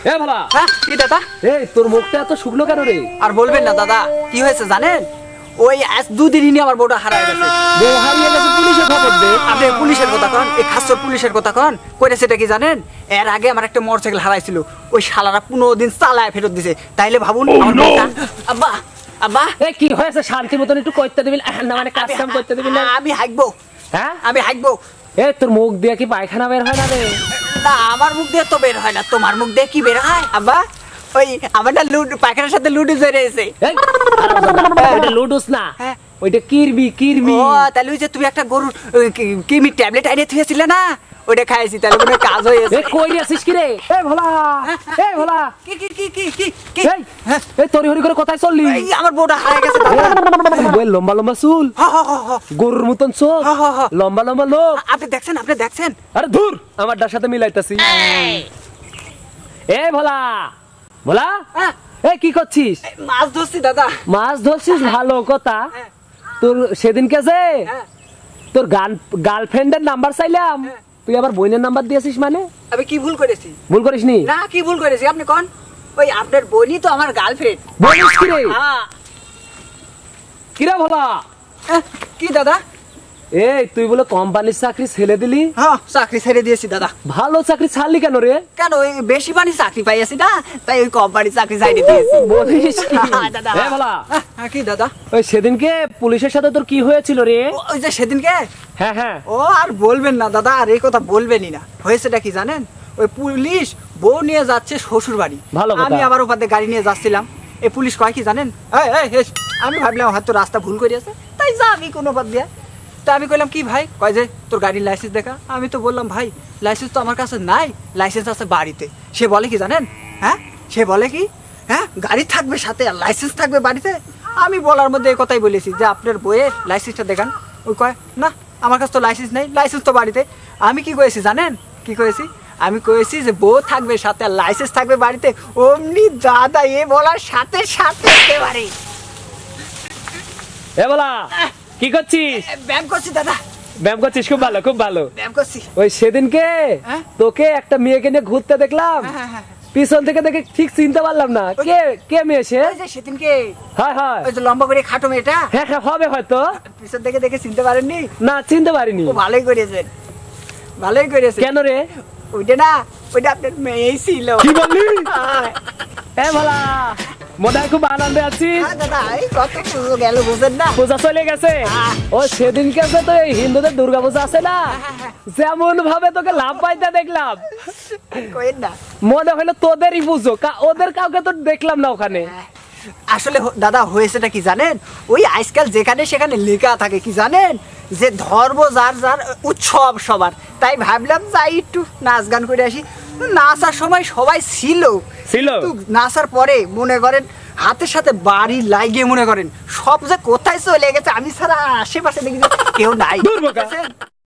এ ভালা হ্যাঁ কি দাদা? এই তোর মুখটা এত শুকনো কেন রে? আর বলবেন না দাদা, কি হয়েছে জানেন? ওই আজ দুদিনই আমার বউটা হারায় গেছে। বউ হারিয়ে গেছে, পুলিশে খবর দে। আপনি পুলিশের কথা কন, এই খাসর পুলিশের কথা কন। কইরা সেটা কি জানেন? এর আগে আমার একটা মোটরসাইকেল হারাইছিল, ওই শালারা 15 দিন চালায় ফেরত দিছে। তাইলে ভাবুন আমার বউটা। আব্বা আব্বা এ কি হয়েছে? শান্তি মতন একটু কইতে দিবি না? মানে কাজ কাম করতে দিবি না? আমি হাঁকবো, হ্যাঁ আমি হাঁকবো। এ তোর মুখ দিয়ে কি পায়খানা বের হয় না রে? না আমার মুখ দিয়ে তো বের হয় না, তোমার মুখ দিয়ে কি বের হয় আব্বা? ওই আমারটা পায়খানার সাথে লুডু জড়িয়েছে। এই ওইটা লুডুস না, হ্যাঁ। ওইটা কিরবি কিরবি। ও তাহলে ওই যে তুমি একটা গরুর কিমি ট্যাবলেট আইনে থুয়েছিলে না, ওইটা খাইছি, তাহলে মনে কাজ হয়েছে। এ কই আছিস কি রে? এ ভোলা, এ ভোলা, কি কি কি কি কি কি? এই এই তরি হরি করে কোথায় চললি? এই আমার বউটা হারিয়ে গেছে দাদা। ওই লম্বা লম্বা চুল, হ হ হ হ। গরুর মতন চোখ, হ, হ, হ। লম্বা লম্বা লোক। আপনি দেখছেন, আপনি দেখছেন? আরে ধুর, আমারটার সাথে মিলাইতাছি। এ ভোলা, ভোলা, হ্যাঁ। এ কি করছিস? এই মাছ ধরছি দাদা। মাছ ধরছিস, ভালো কথা। হ্যাঁ। তোর সেদিনকে যে হ্যাঁ। তোর গার্লফ্রেন্ডের নাম্বার চাইলাম, হ্যাঁ। তুই আবার বোনের নাম্বার দিয়েছিস মানে? আমি কি ভুল করেছি? ভুল করিসনি? না কি ভুল করেছি আপনি কোন? ওই আপনার বোনই তো আমার গার্লফ্রেন্ড। বলিস কি রে? হ্যাঁ। কিরা ভোলা, কি দাদা? এই তুই বলে কোম্পানির চাকরি ছেড়ে দিলি? হ্যাঁ চাকরি ছেড়ে দিয়েছি দাদা। ভালো চাকরি ছাড়লি কেন রে? কেন ওই বেশি পানি চাকরি পাইয়াছি না, তাই ওই কোম্পানি চাকরি ছাইড়ে দিয়েছি। বলিস কি? দাদা। এ ভোলা, কি দাদা? ওই সেদিনকে পুলিশের সাথে তোর কি হয়েছিল রে? ওই যে সেদিনকে, হ্যাঁ হ্যাঁ, ও আর বলবেন না দাদা, আর এই কথা বলবেনই না। হয়েছেটা কি জানেন? ওই পুলিশ বউ নিয়ে যাচ্ছে শ্বশুর বাড়ি, ভালো কথা। আমি আবার ওপার দিয়ে গাড়ি নিয়ে যাচ্ছিলাম। এই পুলিশ কয় কি জানেন? আমি ভাবলাম হয়তো রাস্তা ভুল করিয়াছে, তাই যা আমি কোনো বাদ দিয়ে। তা আমি কইলাম কি ভাই? কয় যে তোর গাড়ির লাইসেন্স দেখা। আমি তো বললাম ভাই লাইসেন্স তো আমার কাছে নাই, লাইসেন্স আছে বাড়িতে। সে বলে কি জানেন? হ্যাঁ সে বলে কি, হ্যাঁ গাড়ি থাকবে সাথে আর লাইসেন্স থাকবে বাড়িতে। আমি বলার মধ্যে এই কথাই বলেছি যে আপনার বইয়ের লাইসেন্সটা দেখান। ওই কয় না আমার কাছে তো লাইসেন্স নেই, লাইসেন্স তো বাড়িতে। আমি কি কয়েছি জানেন? কি কয়েছি? আমি কয়েছি যে বউ থাকবে সাথে আর লাইসেন্স থাকবে বাড়িতে। অমনি দাদা এ বলার সাথে সাথে একেবারে। এ ভোলা, কি করছিস? ব্যায়াম করছি দাদা, ব্যায়াম করছিস? খুব ভালো, খুব ভালো। ব্যায়াম করছি। ওই সেদিনকে হ্যাঁ? তোকে একটা মেয়েকে নিয়ে ঘুরতে দেখলাম, হ্যাঁ। পিছন থেকে দেখে ঠিক চিনতে পারলাম না। কে কে মেয়ে সে? ওই যে সেদিনকে হয় হয়, ওই যে লম্বা করে খাটো মেয়েটা, হ্যাঁ হ্যাঁ হবে হয়তো। পিছন থেকে দেখে চিনতে পারেননি? না চিনতে পারিনি। ও ভালোই করেছেন, ভালোই করেছেন। কেন রে? ওইটা না, ওইটা আপনার মেয়েই ছিল। কি বললি? হ্যাঁ। এ ভোলা, মনে হয় খুব আনন্দে আছিস। হ্যাঁ দাদা, এই কত পুজো গেল বুঝেন না? পূজা চলে গেছে। ও সেদিনকে যে তো এই হিন্দুদের দুর্গা পূজা আছে না, যেমন ভাবে তোকে লাভ পাইতে দেখলাম, কইেন না। মনে হলো তোদেরই পুজো, ওদের কাউকে তো দেখলাম না ওখানে। আসলে দাদা হয়েছেটা কি জানেন? ওই আজকাল যেখানে সেখানে লেখা থাকে কি জানেন, যে ধর্ম যার যার, উৎসব সবার। তাই ভাবলাম যাই একটু নাচ গান করে আসি। নাচার সময় সবাই ছিল, কিন্তু নাচার পরে মনে করেন হাতের সাথে বাড়ি লাগিয়ে মনে করেন সব যে কোথায় চলে গেছে, আমি ছাড়া আশেপাশে দেখি কেউ নাই।